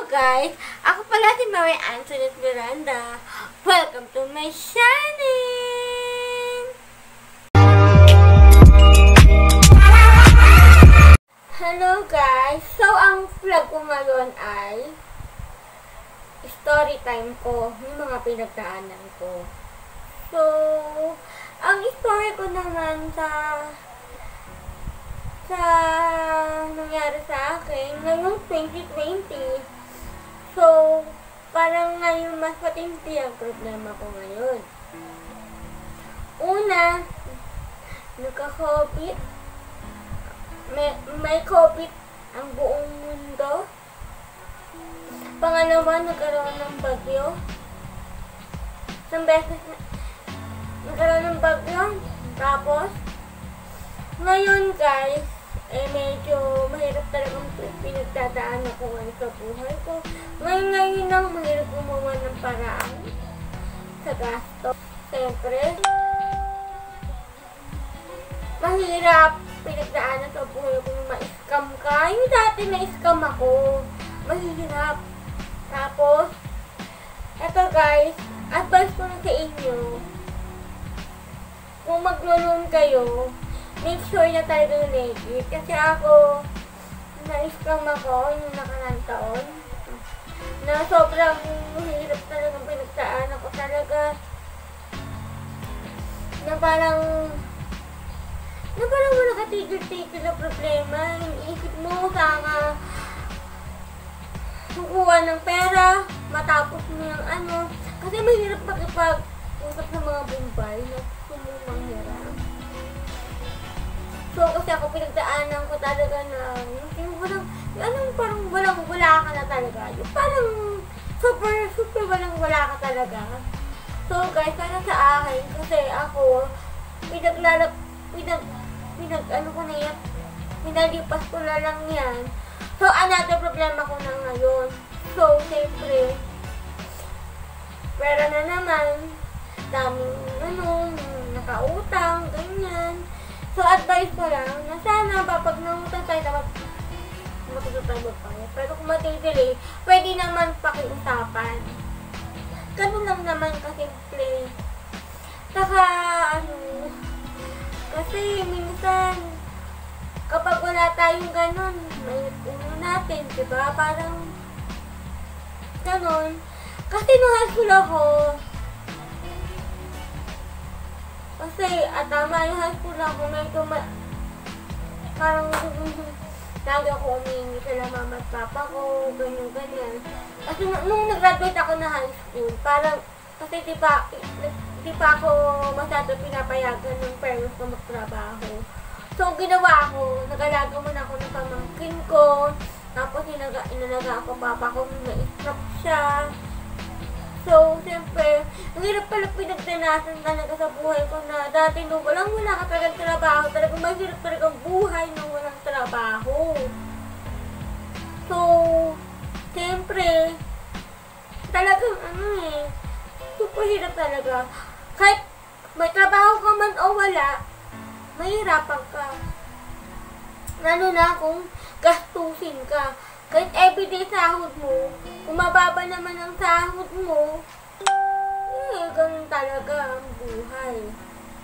Guys, ako pala si Mary Antoinette Miranda. Welcome to my channel! Hello guys! So, ang vlog ko ngayon ay story time ko, yung mga pinagdaanan ko. So, ang story ko naman sa nangyari sa akin ngayong 2020. So, parang ngayon mas patindi ang problema ko ngayon. Una, nagka-COVID. May COVID ang buong mundo. Pangalawa, nagkaroon ng bagyo. Isang beses nagkaroon ng bagyo. Tapos, ngayon guys, medyo mahirap talagang pinagdadaan ako ngayon sa buhay ko. Ngayon lang mahirap gumawa ng paraan sa gasto. Siyempre, mahirap pinagdaanan sa buhay ko yung ma-scam ka. Yung dati na-scam ako, mahirap. Tapos, eto guys, advice ko na sa inyo, kung maglo-loan kayo, make sure na talagang legit. Kasi ako, na-scam ako yung nakarang taon. Na sobrang hirap talagang pinagdaan ako talaga. Na parang wala katigil-tigil na problema. Iniisip mo sana kukuha ng pera, matapos mo yung ano. Kasi mahirap makipag-usap sa mga Bombay na sumumang hirap. So, kasi ako pinagdaanan ko talaga na parang wala ka na talaga. Yung parang super wala ka talaga. So, guys, para sa akin, kasi ako, pinalipas ko na lang yan. So, another problema ko na ngayon. So, siyempre, pera na naman, daming nakautang, ganyan. So, advice ko lang na sana pag nangutang tayo dapat matututang magpaya. Pero kung matitili, pwede naman pakiusapan. Ganun lang naman kasimple. Saka, kasi minsan, kapag wala tayong ganun, may ulo natin, diba? Parang, ganun. Kasi nung high school ako, kasi, tama yung high school ako, medyo parang lagi ako umihingi sila mama at papa ko, ganyan. Kasi nung nag-graduate ako na high school, parang, kasi di pa ako masyado pinapayagan ng parents ko magtrabaho. So, ginawa ko, nag-alaga muna ako ng pamangkin ko, tapos inalaga ako papa ko, na-stroke siya. So, siyempre, ang hirap pala pinagdanasan talaga sa buhay ko na dati nung wala ka talagang trabaho, talagang mahirap talagang buhay nung walang trabaho. So, siyempre, talagang super hirap talaga. Kahit may trabaho ka man o wala, mahirapan ka. Lalo na kung gastusin ka. Kahit everyday sahod mo, kung mababa naman ang sahod mo, ganun talaga ang buhay.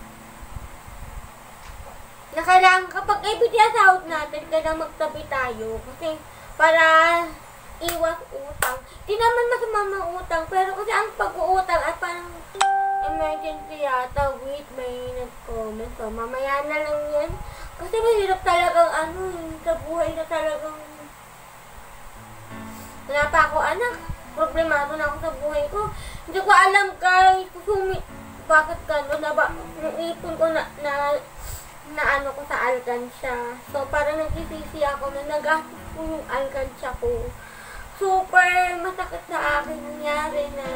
Na kailangan, kapag everyday sahod natin, kailangan magtabi tayo. Kasi, para iwas utang. Di naman masama mga utang, pero kasi ang pag-uutang at parang emergency yata. Wait, may nag-comment. So, mamaya na lang yan. Kasi mahirap talagang sa buhay na talagang wala pa ako anak. Problemado na ako sa buhay ko. Hindi ko alam guys, bakit gano'n na ba? Naipon ko na ko sa alkansya. So, parang nagsisisi ako na nagastos ko yung alkansya ko. Super masakit sa akin nangyari na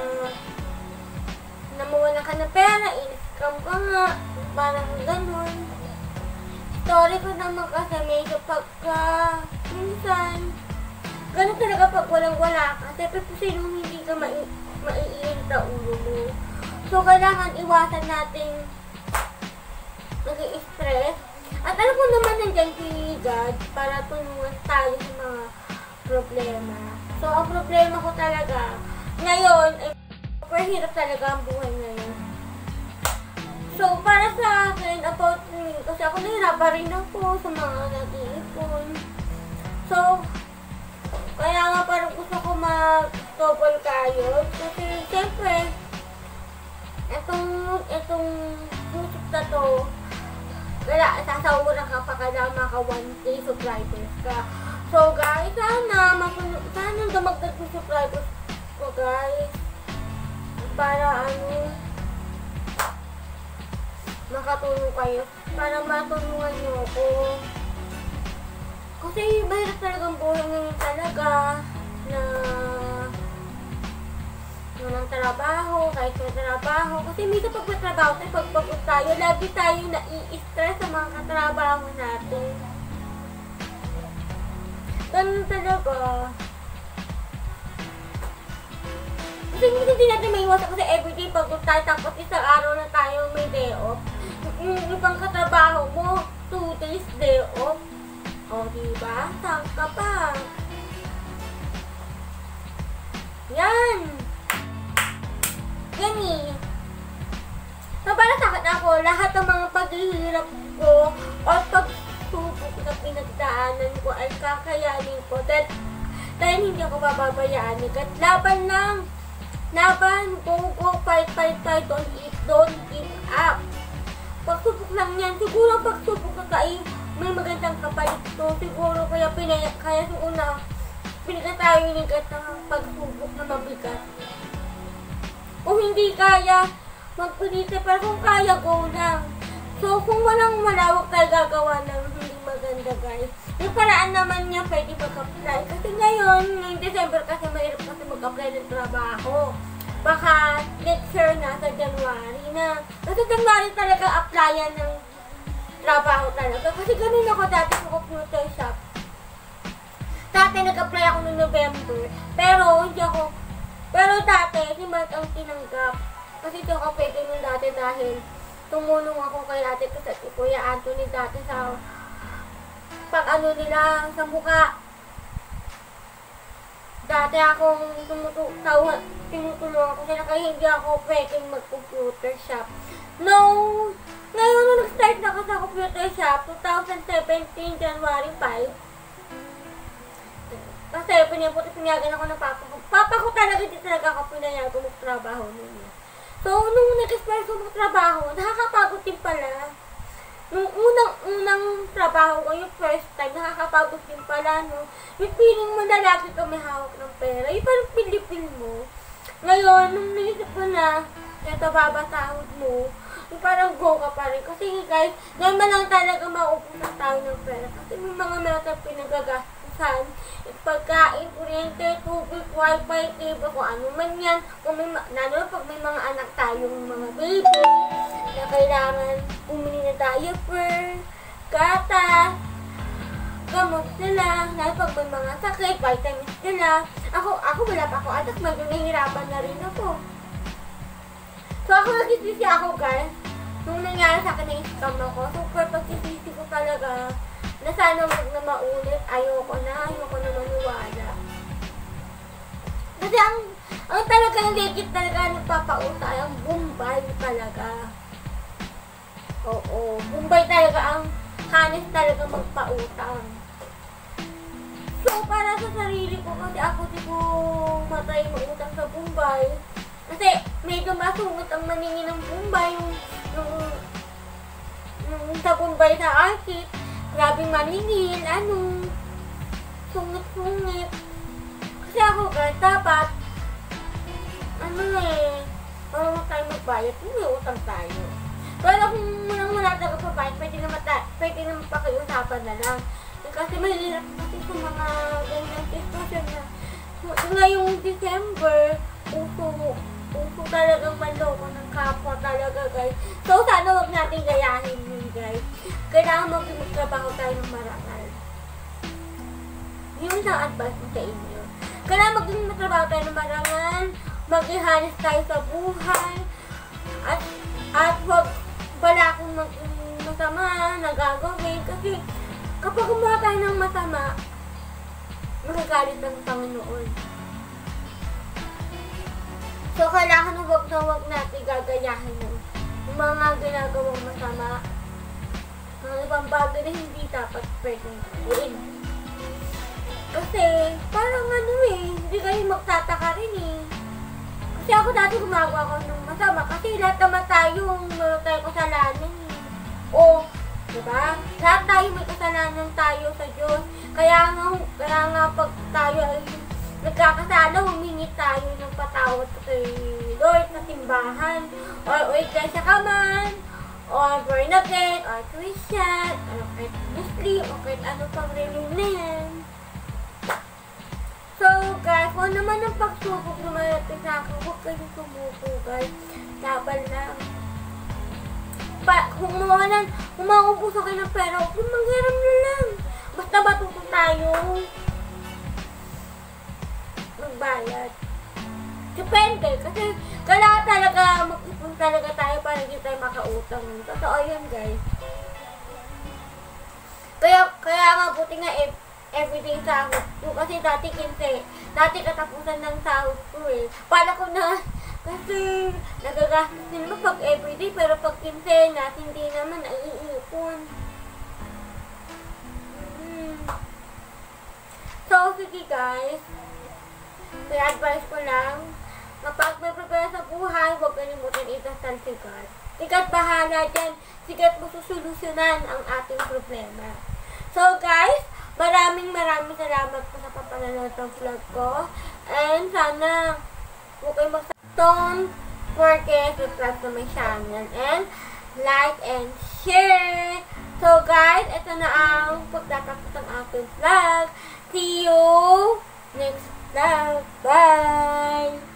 mawala ka na pera, in-scam ka nga, parang gano'n. Story ko naman kasi medyo minsan, ganun talaga pag walang-wala ka. Siyempre kung sinong hindi ka maiilit sa ulo mo. So, kailangan iwasan natin nag-i-stress. At alam ko naman nandiyan si God para tulungan tayo sa mga problema. So, ang problema ko talaga, ngayon, super hirap talaga ang buhay ngayon. So, para sa akin, about me, kasi ako nahirapan rin ako sa mga nag-iipon. So, kaya nga parang gusto ko mag-double kayod. Kasi, siyempre, itong YouTube na to, sasawuran ka pa kada maka 1K subscribers ka. So, guys, sana dumagdag yung subscribers ko, guys. Para, makatulong kayo. Para matulungan nyo ako. Kasi mahirap talagang buhay ngayon talaga na walang trabaho, kahit may trabaho. Kasi minsan pag may trabaho tayo, pagpagod tayo, lagi tayo nai-stress sa mga katrabaho natin. Ganun talaga. Kasi minsan din natin may iwasan kasi everyday pagod tayo, tapos isang araw na tayo may day off. Yung ibang katrabaho mo, 2 days day off. O, diba? Saan ka pa? Yan! Gani. So, para sa akin ako, lahat ng mga paghihirap ko o pagsubok na pinagdaanan ko ay kakayanin ko. Dahil hindi ako bababayaan. At laban lang. Laban, go, fight, don't give up. Pagsubok lang yan. Siguro pagsubok ka ay may magandang kapalit to. Siguro kaya sa una, pinagdaan tayo ng pagsubok na mabigat. Kung hindi kaya, magpilite. Pero kung kaya, go lang. So, kung walang malawak tayo gagawa ng hindi maganda, guys. Yung paraan naman niya, pwede mag-apply. Kasi ngayon, ngayong December kasi mahirap kasi mag-apply ng trabaho. Baka next year na, sa January na. Kasi January talaga applyan ng trabaho talaga. Kasi ganun ako dati sa computer shop. Dati nag-apply ako noong November. Pero dati, si Mark ang tinanggap. Kasi ito ako pwede nung dati dahil tumulong ako kay ate ko sa Kuya Anthony dati sa pag-ano nila sa mukha. Dati akong tinutulungan ako sila kaya hindi ako pwedeng mag-computer shop. Ngayon nung nag-start na ako sa computer shop, 2017, January 5. Kasi pinayagan ako ng papa ko. Papa ko talaga, hindi talaga ako pinayagan magtrabaho niya. So, nung nag-start ko magtrabaho, nakakapagod din pala. Nung unang trabaho ko, yung first time, nakakapagod din pala, no? Yung feeling mo na lagi ka may hawak ng pera, yung parang pilipil mo. Ngayon, nung naisip ko na, eto babasahod mo, yung parang go ka pa rin. Kasi guys, normal lang talaga maupos ang tao ng pera. Kasi may mga meron pinagagastusan, pagkain, kuryente, tubig, wifi, cable, kung ano man yan. Kung may, lalo pag may mga anak tayong mga baby, na kailangan bumili na diaper, gatas, gamot nila, lalo pag may mga sakit, vitamins nila. Ako wala pa ako, atas medyo nahihirapan na rin ako. So ako nagsisisi ako guys, nung nangyari sa akin na scam ako, super pagsisisi ko talaga, na sana wag na maulit, ayoko na maniwala. Kasi ang talagang legit talaga nagpapauta ay ang Bombay talaga. Oo, Bombay talaga ang hanes talaga magpautang. So, para sa sarili ko, kasi ako di ko matay mautang sa Bombay. Kasi medyo masungot ang maningin ng Bombay, yung sa Bombay sa Arcade. Grabing maningil, sungit-sungit. Kasi ako guys, dapat, marunong tayo magbayad, hindi utang tayo. Pero kung wala tayo magpabayad, pwede naman pakiusapan na lang. Kasi mahirap kasi sa mga ganyang sitwasyon na. Ngayong December, uso talagang manloko ng kapwa talaga guys. So sana wag natin gayahin yun guys. Kailangan magtrabaho tayo ng marangal. Yun ang advice ko sa inyo. Kailangan magtrabaho tayo ng marangal, mag-ihanis tayo sa buhay, at wag wala akong masama na gagawin. Kasi kapag gumawa tayo ng masama, magagalit ng Panginoon. So, kailangan huwag na huwag natin gagayahin yung mga ginagawang masama. Mga ibang bagay na hindi dapat pwedeng gawin. Kasi, parang ano hindi kayo magtataka rin Kasi ako dati gumagawa ko ng masama. Kasi lahat naman tayong meron tayong kasalanan O, diba? Lahat tayo may kasalanan tayo sa Diyos. Kaya nga pag tayo ay nagkakasala, humingi tayo ng patawad kay Lord sa simbahan. Or iglesia ka man, or born again, or Christian, or kahit Muslim, o kahit ano pang religion na yan. So guys, kung naman ang pagsubok na malapit sa akin, huwag kayo sumuko guys. Laban lang. Kung maubos kayo ng pera, huwag yung manghiram na lang. Basta matuto tayo magbayad. Depende, kasi kailangan talaga mag-ipon talaga tayo para hindi tayo makautang. Totoo yan guys. Kaya nga buti nga everyday sahod ko. Kasi dati katapusan ng sahod ko Para ko na, kasi nagagastos din mo pag everyday, pero pag kinsenas, hindi naman naiipon. So, sige guys. Kaya advice ko lang, kapag may prepare sa buhay, huwag kalimutan itasal si God. Si God bahala dyan. Si God mo susolusyonan ang ating problema. So guys, maraming salamat po sa papanood ng vlog ko. And sana, huwag kayo don't forget to subscribe to my channel. And like and share. So guys, ito na ang pagtatapos ng ating vlog. See you next vlog. Bye!